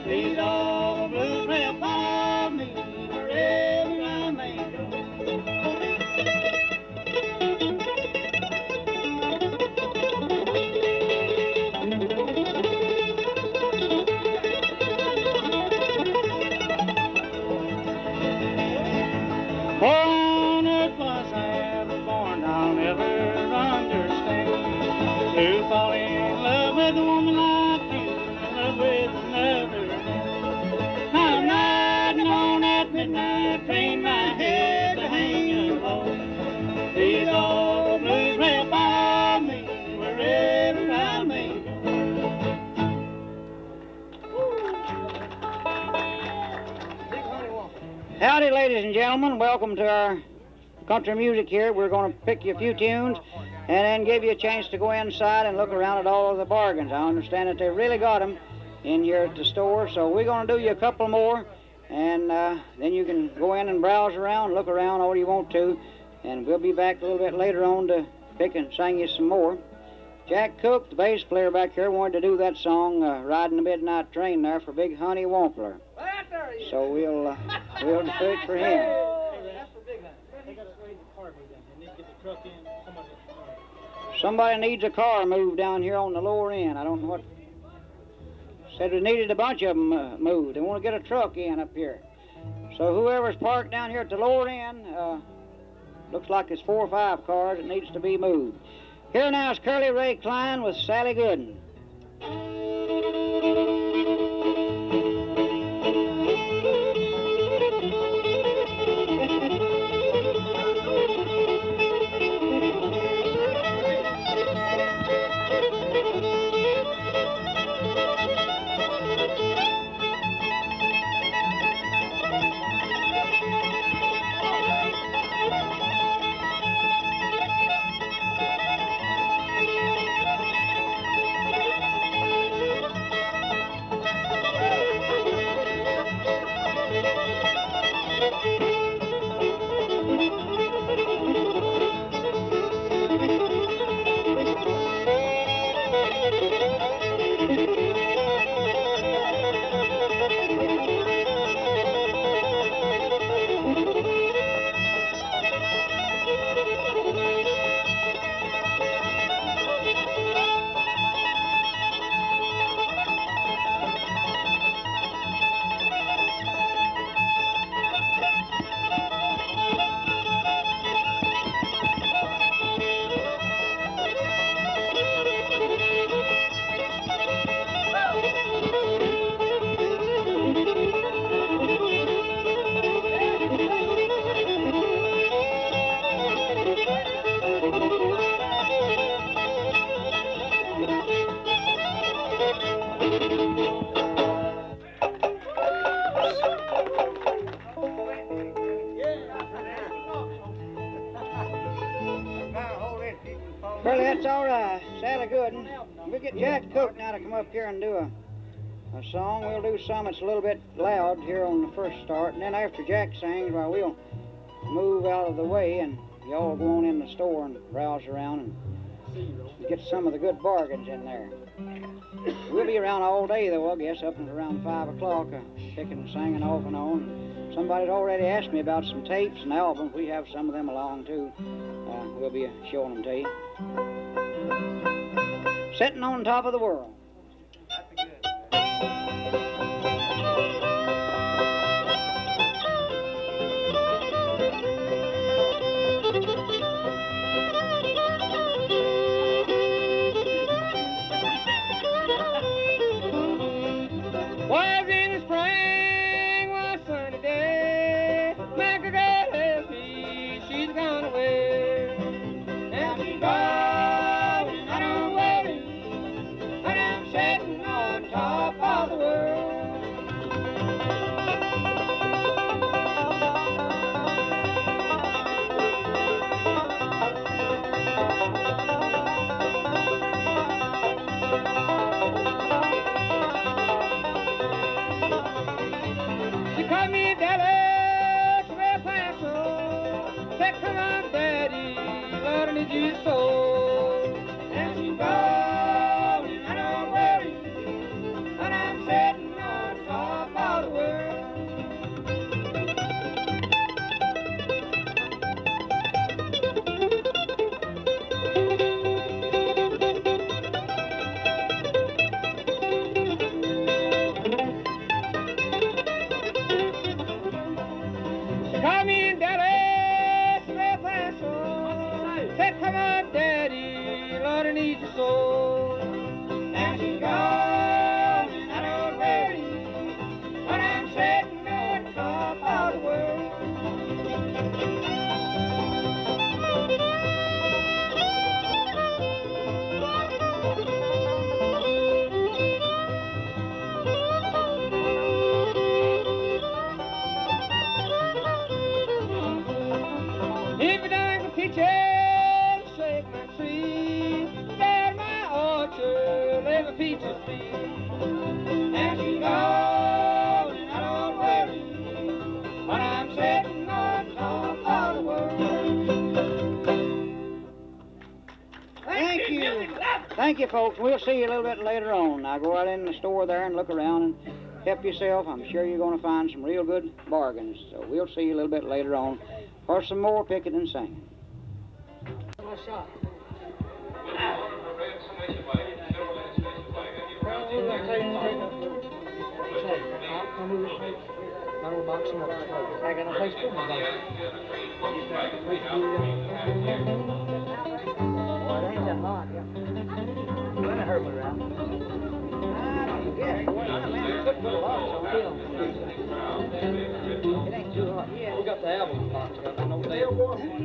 These old blues will follow me wherever I may go. On earth was I ever born, I'll never understand. To fall in love with a woman like you, in love with another man. I'm riding on that midnight train, my head to hanging low. These old blues will follow me wherever I may go. Howdy, ladies and gentlemen. Welcome to our country music here. We're going to pick you a few tunes and then give you a chance to go inside and look around at all of the bargains. I understand that they really got them in here at the store, so we're going to do you a couple more, and then you can go in and browse around, look around all you want to, and we'll be back a little bit later on to pick and sing you some more. Jack Cook, the bass player back here, wanted to do that song, Riding the Midnight Train there for Big Honey Wampler. So we'll do it for him. Somebody needs a car moved down here on the lower end. I don't know what. Said we needed a bunch of them moved. They want to get a truck in up here. So whoever's parked down here at the lower end, looks like there's 4 or 5 cars that needs to be moved. Here now is Curly Ray Klein with Sally Gooden. Curly, that's all right. Sally Gooden. We'll get Jack Cook now to come up here and do a song. We'll do some that's a little bit loud here on the first start, and then after Jack sings, well, we'll move out of the way and y'all go on in the store and browse around and get some of the good bargains in there. We'll be around all day, though, I guess, up until around 5 o'clock, picking and singing off and on. Somebody's already asked me about some tapes and albums. We have some of them along, too. We'll be showing them to you. Sitting on top of the world. And she's gone, and I don't worry, and I'm sitting on top. reaches me. And she's gone and I don't worry when I'm sitting on top of the world. Thank you. Thank you, folks. We'll see you a little bit later on. Now go out in the store there and look around and help yourself. I'm sure you're going to find some real good bargains. So we'll see you a little bit later on for some more picking and singing. My shot. I got a place to go. Well, it ain't that hot, yeah. Let me hurt me around. Yeah, man, put a box on film. It ain't too hot. Yeah, we got the album box. I know they are warm. Now,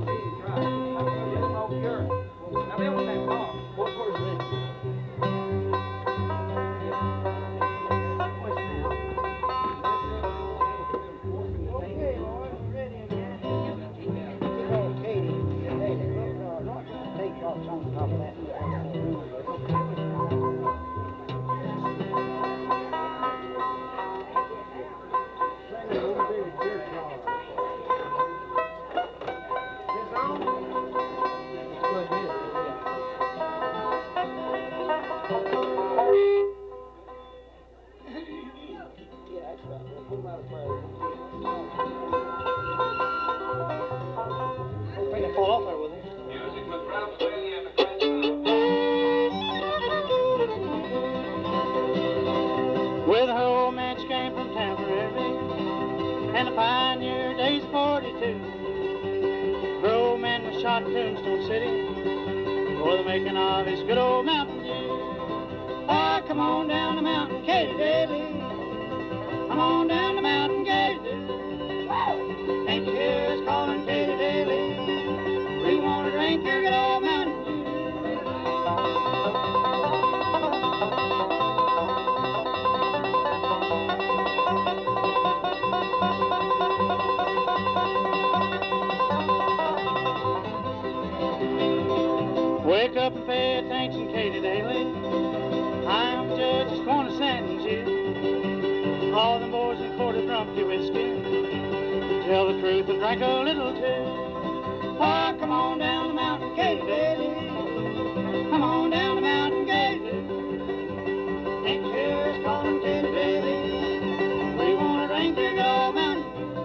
they don't take long. What's this? On top of that. Fall off there with it. With her old man, she came from Temporary, and the pioneer days 42. Her old man was shot in Tombstone City for the making of his good old Mountain Dew. Ah, come on down the mountain, Katy Daly. Come on down the mountain, Katy Daly. Ain't you hear us calling Katy Daly? We want to drink your good old Mountain Dew. Wake up and pay attention, Katy Daly. I'm the judge that's going to sentence you. All them boys in court have drunk your whiskey. Tell the truth and drink a little too. Oh, come on down the mountain, Katy Daly. Come on down the mountain, Katy Daly. Ain't you hear us calling Katy Daly? We want to drink your good old Mountain.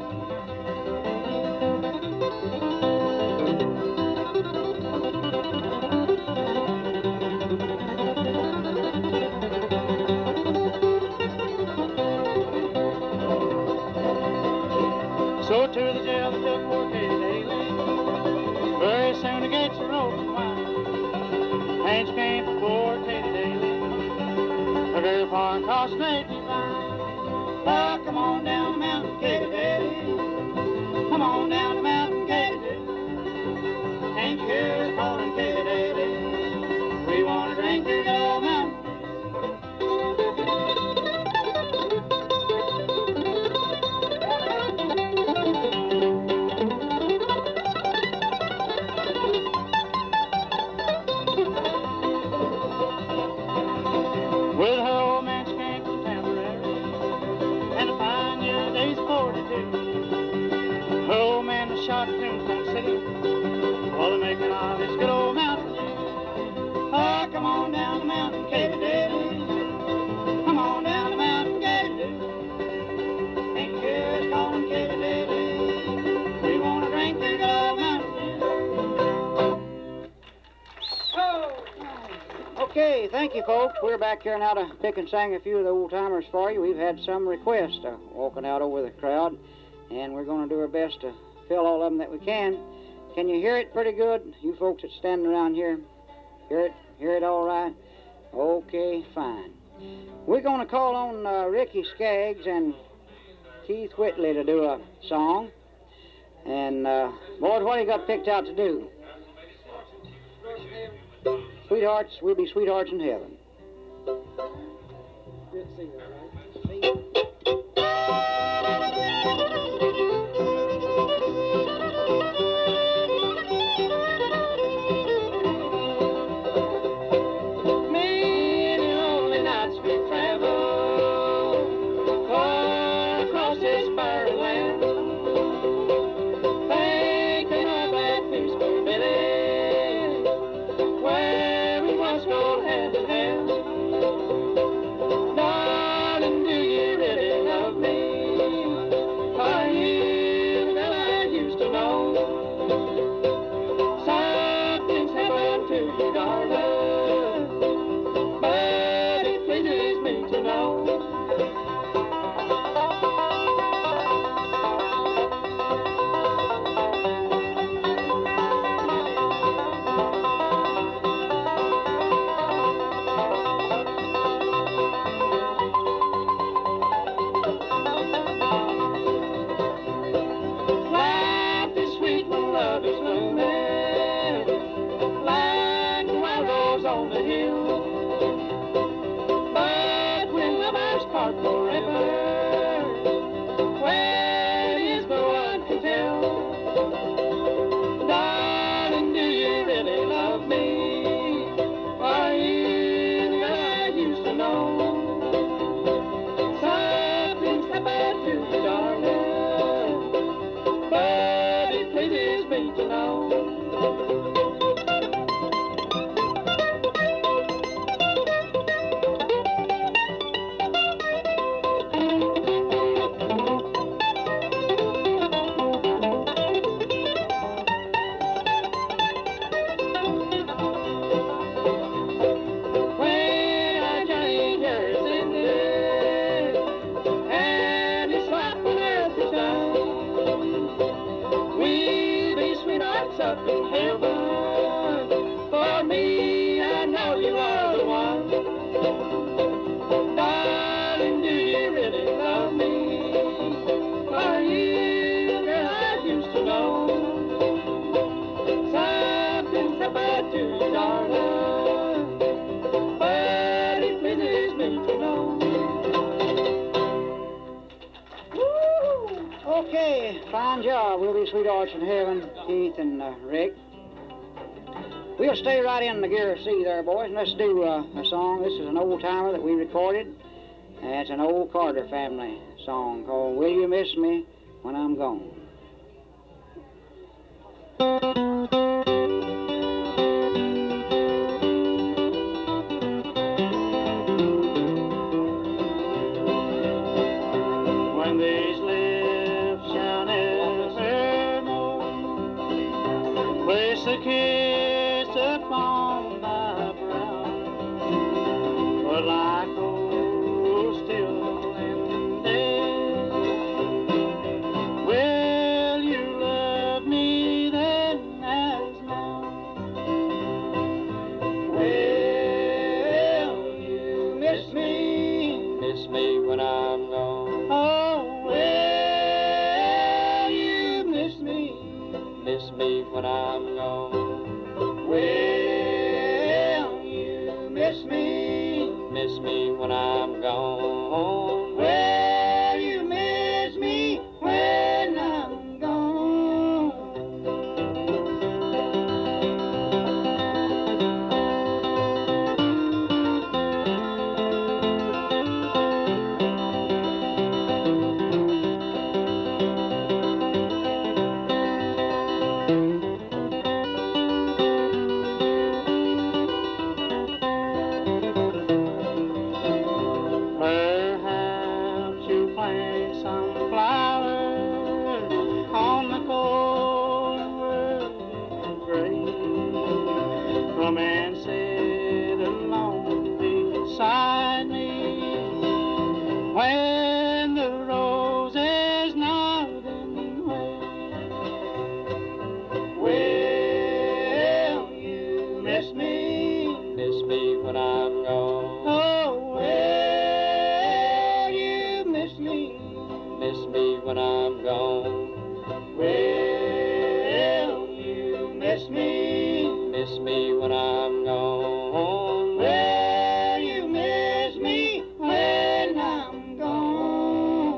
So to the jail they took poor Katy Daly. Very soon the gates were open wide. And she came for poor Katy Daly. Took her far and crossed straight divine. Oh, come on down the mountain, Katy Daly. Come on down the mountain, Katy Daly. Ain't you hear us calling Katy Daly? We want to drink your good old Mountain. With her old man, she came from Temporary, and the pioneer days 42. Her old man was shot in Tombstone City for the making of his good old Mountain Dew. Oh, come on down the mountain, Katy Daly. Come on down the mountain, Katy Daly. Ain't you hear us calling Katy Daly? We want to drink your good old Mountain Dew. Oh! Okay, thank you, folks. We're back here now to pick and sing a few of the old-timers for you. We've had some requests walking out over the crowd, and we're going to do our best to fill all of them that we can. Can you hear it pretty good, you folks that's standing around here? Hear it all right? Okay, fine. We're going to call on Ricky Skaggs and Keith Whitley to do a song. And, boys, what do you got picked out to do? Sweethearts, we'll be sweethearts in heaven. Good singer, right? Me and your Fine job. We'll be sweethearts in heaven, Keith and Rick. We'll stay right in the gear of C there, boys, and let's do a song. This is an old-timer that we recorded, and it's an old Carter family song called Will You Miss Me When I'm Gone? When these lips shall evermore place a kiss upon my brow, but like old still in days, will you love me then as now? Will you miss me when I'm gone? Oh, will you miss me when I'm gone? Will you miss me when I'm gone? Will you miss me when I'm gone? Perhaps you plant some flowers on the cold grave. Come and sit alone beside me when the rose is not in way. Will you miss me when I'm gone? Oh, will you miss me when I'm gone? Will you miss me when I'm gone? Will you miss me when I'm gone?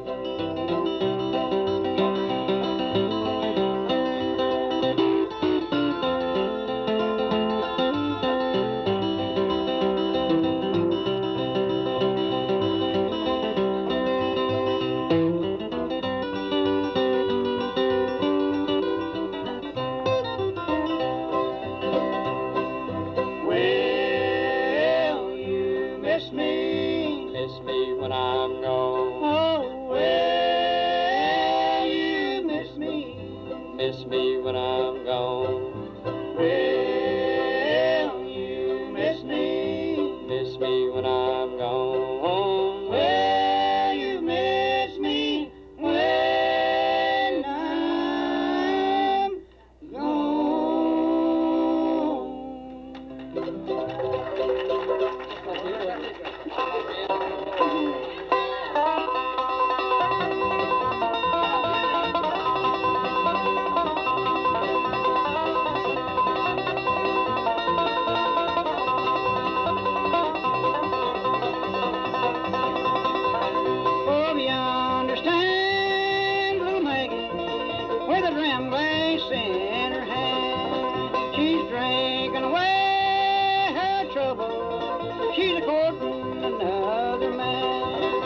Will you miss me when I'm gone? Oh, will you miss me when I'm gone? Will you miss me when I'm gone? Will you miss me when I'm Oh, you understand, little Maggie, with a dram glass in her hand, she's drinking away her trouble. She's a courting another man.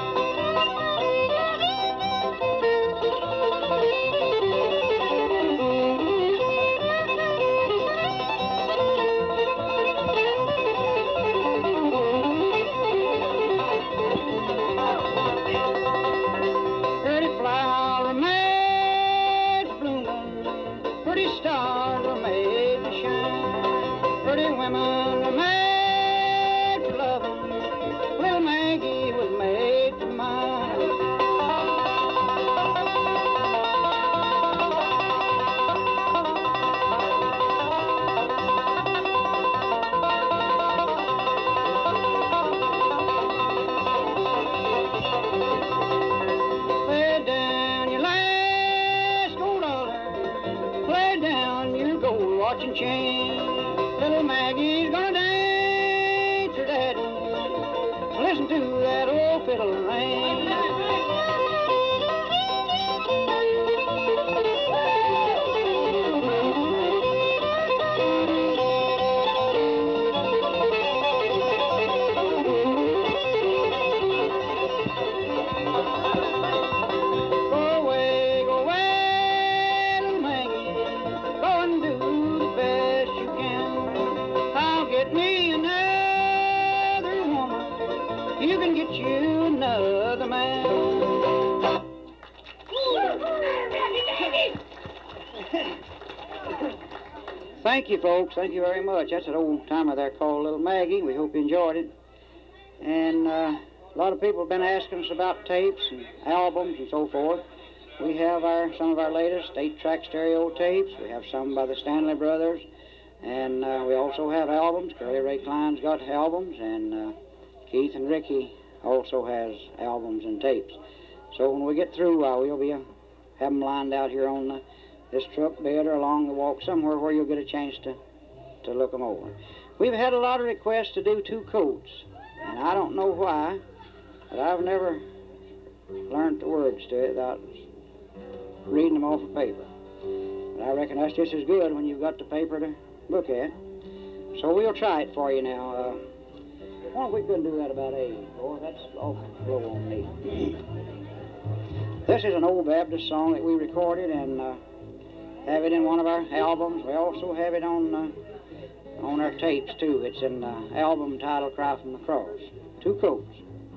Pretty flower made for blooming, pretty stars are made to shine, pretty women are made for loving, little Maggie was made for mine. Lay down your last gold dollar, lay down your gold watch and chain. Little Maggie's gonna dance her daddy. Listen to that old fiddle ring. you can get you another man. Thank you, folks. Thank you very much. That's an old timer there called Little Maggie. We hope you enjoyed it. And a lot of people have been asking us about tapes and albums and so forth. We have some of our latest 8-track stereo tapes. We have some by the Stanley brothers. And we also have albums. Curly Ray Klein's got albums. And Keith and Ricky also has albums and tapes. So when we get through, we'll be have them lined out here on this truck bed or along the walk somewhere where you'll get a chance to look them over. We've had a lot of requests to do 2 coats, and I don't know why, but I've never learned the words to it without reading them off of paper. But I reckon that's just as good when you've got the paper to look at. So we'll try it for you now. I wonder if we couldn't do that about 8. Boy, that's awful low on me. This is an old Baptist song that we recorded and have it in one of our albums. We also have it on our tapes too. It's in the album titled Cry from the Cross. 2 coats.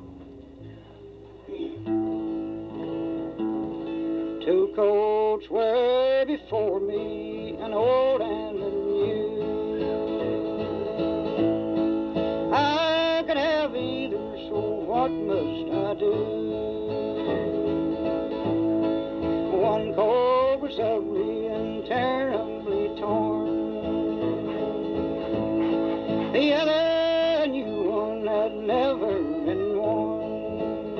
2 coats were before me, an old and a new. I could have either, so what must I do? One coat was ugly and terribly torn. The other, a new one had never been worn.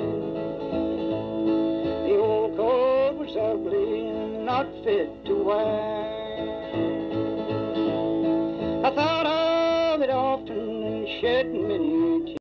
The old coat was ugly and not fit to wear. I thought of it often and shed many tears.